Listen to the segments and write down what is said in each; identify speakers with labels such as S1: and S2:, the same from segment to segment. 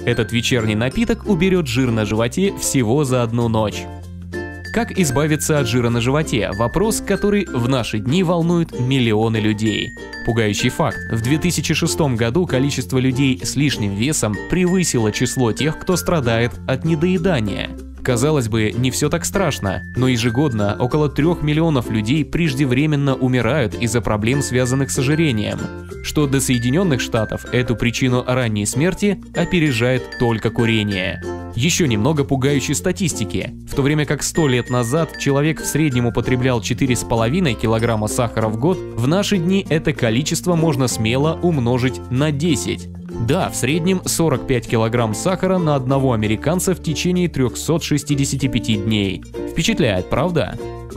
S1: Этот вечерний напиток уберет жир на животе всего за одну ночь. Как избавиться от жира на животе? Вопрос, который в наши дни волнует миллионы людей. Пугающий факт. В 2006 году количество людей с лишним весом превысило число тех, кто страдает от недоедания. Казалось бы, не все так страшно, но ежегодно около 3 миллионов людей преждевременно умирают из-за проблем, связанных с ожирением. Что до Соединенных Штатов, эту причину ранней смерти опережает только курение. Еще немного пугающей статистики. В то время как 100 лет назад человек в среднем употреблял 4,5 килограмма сахара в год, в наши дни это количество можно смело умножить на 10. Да, в среднем 45 килограмм сахара на одного американца в течение 365 дней. Впечатляет, правда?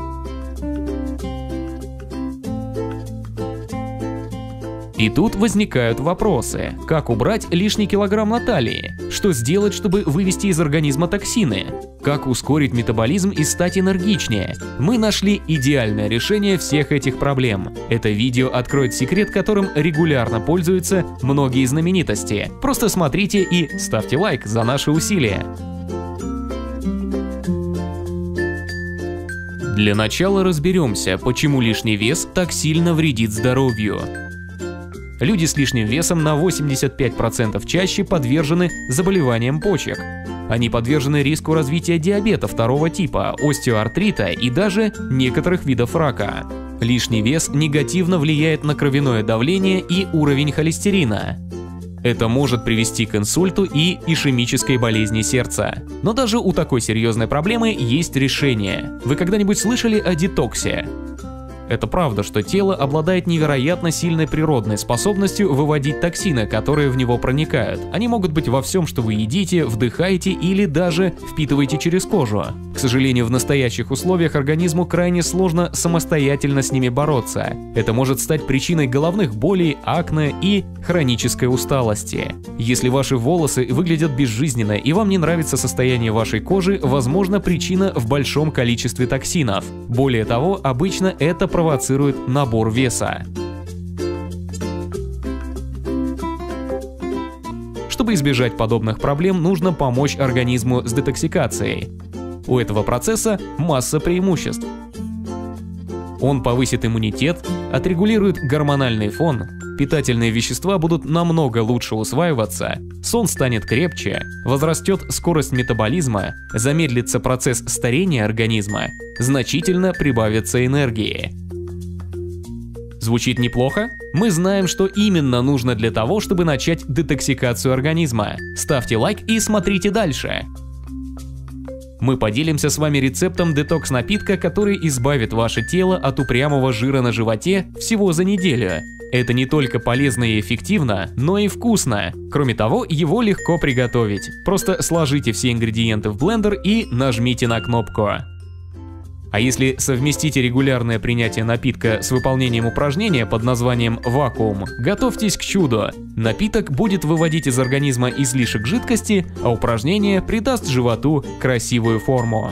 S1: И тут возникают вопросы. Как убрать лишний килограмм на талии? Что сделать, чтобы вывести из организма токсины? Как ускорить метаболизм и стать энергичнее? Мы нашли идеальное решение всех этих проблем. Это видео откроет секрет, которым регулярно пользуются многие знаменитости. Просто смотрите и ставьте лайк за наши усилия. Для начала разберемся, почему лишний вес так сильно вредит здоровью. Люди с лишним весом на 85% чаще подвержены заболеваниям почек. Они подвержены риску развития диабета 2 типа, остеоартрита и даже некоторых видов рака. Лишний вес негативно влияет на кровяное давление и уровень холестерина. Это может привести к инсульту и ишемической болезни сердца. Но даже у такой серьезной проблемы есть решение. Вы когда-нибудь слышали о детоксе? Это правда, что тело обладает невероятно сильной природной способностью выводить токсины, которые в него проникают. Они могут быть во всем, что вы едите, вдыхаете или даже впитываете через кожу. К сожалению, в настоящих условиях организму крайне сложно самостоятельно с ними бороться. Это может стать причиной головных болей, акне и хронической усталости. Если ваши волосы выглядят безжизненно и вам не нравится состояние вашей кожи, возможно, причина в большом количестве токсинов. Более того, обычно это провоцирует набор веса. Чтобы избежать подобных проблем, нужно помочь организму с детоксикацией. У этого процесса масса преимуществ. Он повысит иммунитет, отрегулирует гормональный фон, питательные вещества будут намного лучше усваиваться, сон станет крепче, возрастет скорость метаболизма, замедлится процесс старения организма, значительно прибавится энергии. Звучит неплохо? Мы знаем, что именно нужно для того, чтобы начать детоксикацию организма. Ставьте лайк и смотрите дальше. Мы поделимся с вами рецептом детокс-напитка, который избавит ваше тело от упрямого жира на животе всего за неделю. Это не только полезно и эффективно, но и вкусно. Кроме того, его легко приготовить. Просто сложите все ингредиенты в блендер и нажмите на кнопку. А если совместите регулярное принятие напитка с выполнением упражнения под названием вакуум, готовьтесь к чуду. Напиток будет выводить из организма излишек жидкости, а упражнение придаст животу красивую форму.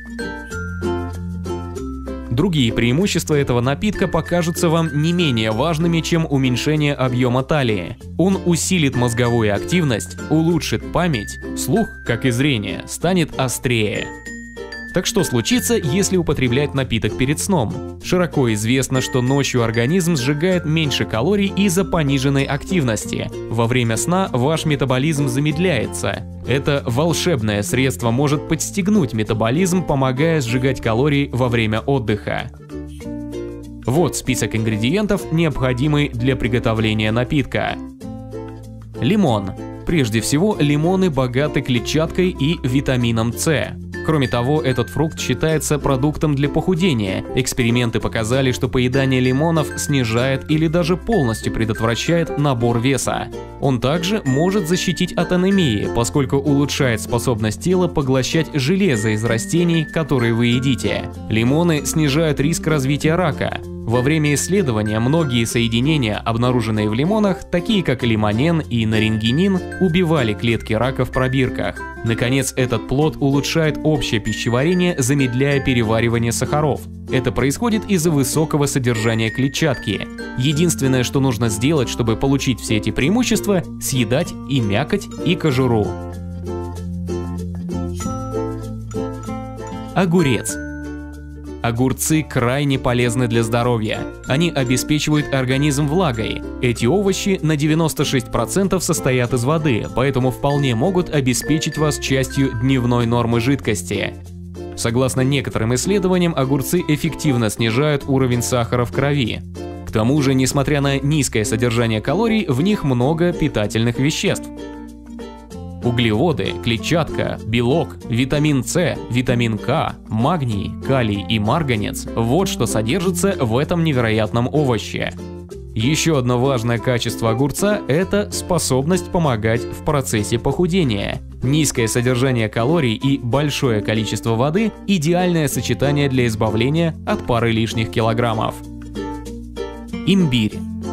S1: Другие преимущества этого напитка покажутся вам не менее важными, чем уменьшение объема талии. Он усилит мозговую активность, улучшит память, слух, как и зрение, станет острее. Так что случится, если употреблять напиток перед сном? Широко известно, что ночью организм сжигает меньше калорий из-за пониженной активности. Во время сна ваш метаболизм замедляется. Это волшебное средство может подстегнуть метаболизм, помогая сжигать калории во время отдыха. Вот список ингредиентов, необходимый для приготовления напитка. Лимон. Прежде всего, лимоны богаты клетчаткой и витамином С. Кроме того, этот фрукт считается продуктом для похудения. Эксперименты показали, что поедание лимонов снижает или даже полностью предотвращает набор веса. Он также может защитить от анемии, поскольку улучшает способность тела поглощать железо из растений, которые вы едите. Лимоны снижают риск развития рака. Во время исследования многие соединения, обнаруженные в лимонах, такие как лимонен и нарингинин, убивали клетки рака в пробирках. Наконец, этот плод улучшает общее пищеварение, замедляя переваривание сахаров. Это происходит из-за высокого содержания клетчатки. Единственное, что нужно сделать, чтобы получить все эти преимущества – съедать и мякоть, и кожуру. Огурец. Огурцы крайне полезны для здоровья. Они обеспечивают организм влагой. Эти овощи на 96% состоят из воды, поэтому вполне могут обеспечить вас частью дневной нормы жидкости. Согласно некоторым исследованиям, огурцы эффективно снижают уровень сахара в крови. К тому же, несмотря на низкое содержание калорий, в них много питательных веществ. Углеводы, клетчатка, белок, витамин С, витамин К, магний, калий и марганец – вот что содержится в этом невероятном овоще. Еще одно важное качество огурца – это способность помогать в процессе похудения. Низкое содержание калорий и большое количество воды – идеальное сочетание для избавления от пары лишних килограммов. Имбирь.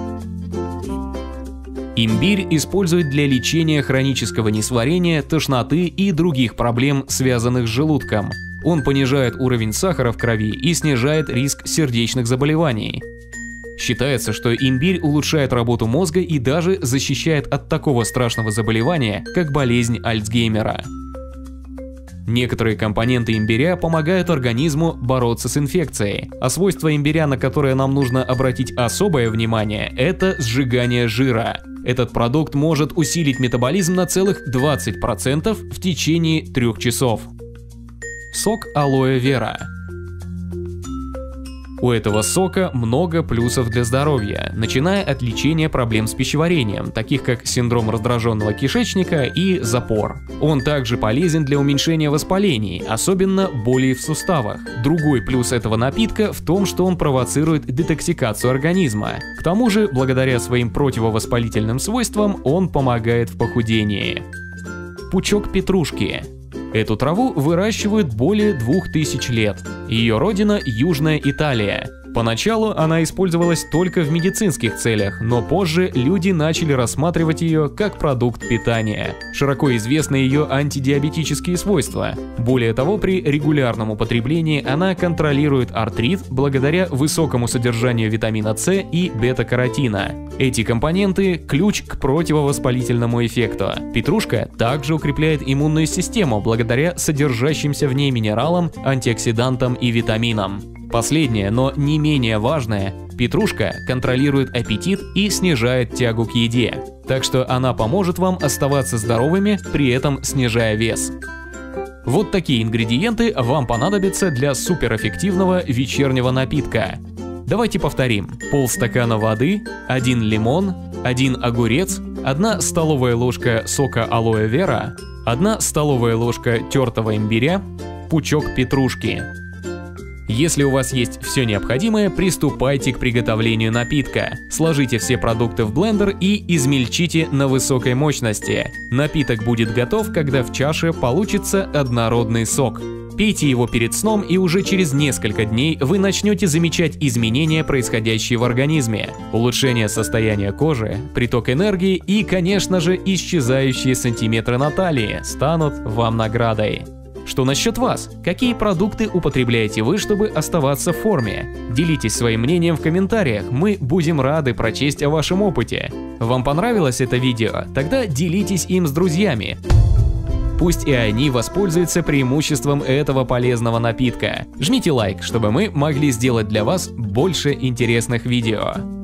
S1: Имбирь используют для лечения хронического несварения, тошноты и других проблем, связанных с желудком. Он понижает уровень сахара в крови и снижает риск сердечных заболеваний. Считается, что имбирь улучшает работу мозга и даже защищает от такого страшного заболевания, как болезнь Альцгеймера. Некоторые компоненты имбиря помогают организму бороться с инфекцией, а свойство имбиря, на которое нам нужно обратить особое внимание, это сжигание жира. Этот продукт может усилить метаболизм на целых 20% в течение 3 часов. Сок алоэ вера. У этого сока много плюсов для здоровья, начиная от лечения проблем с пищеварением, таких как синдром раздраженного кишечника и запор. Он также полезен для уменьшения воспалений, особенно болей в суставах. Другой плюс этого напитка в том, что он провоцирует детоксикацию организма. К тому же, благодаря своим противовоспалительным свойствам, он помогает в похудении. Пучок петрушки. Эту траву выращивают более 2000 лет. Ее родина – Южная Италия. Поначалу она использовалась только в медицинских целях, но позже люди начали рассматривать ее как продукт питания. Широко известны ее антидиабетические свойства. Более того, при регулярном употреблении она контролирует артрит благодаря высокому содержанию витамина С и бета-каротина. Эти компоненты – ключ к противовоспалительному эффекту. Петрушка также укрепляет иммунную систему благодаря содержащимся в ней минералам, антиоксидантам и витаминам. Последнее, но не менее важное, петрушка контролирует аппетит и снижает тягу к еде. Так что она поможет вам оставаться здоровыми, при этом снижая вес. Вот такие ингредиенты вам понадобятся для суперэффективного вечернего напитка. Давайте повторим. Полстакана воды, 1 лимон, 1 огурец, 1 столовая ложка сока алоэ вера, 1 столовая ложка тертого имбиря, пучок петрушки. Если у вас есть все необходимое, приступайте к приготовлению напитка. Сложите все продукты в блендер и измельчите на высокой мощности. Напиток будет готов, когда в чаше получится однородный сок. Пейте его перед сном, и уже через несколько дней вы начнете замечать изменения, происходящие в организме. Улучшение состояния кожи, приток энергии и, конечно же, исчезающие сантиметры на талии станут вам наградой. Что насчет вас? Какие продукты употребляете вы, чтобы оставаться в форме? Делитесь своим мнением в комментариях, мы будем рады прочесть о вашем опыте. Вам понравилось это видео? Тогда делитесь им с друзьями. Пусть и они воспользуются преимуществом этого полезного напитка. Жмите лайк, чтобы мы могли сделать для вас больше интересных видео.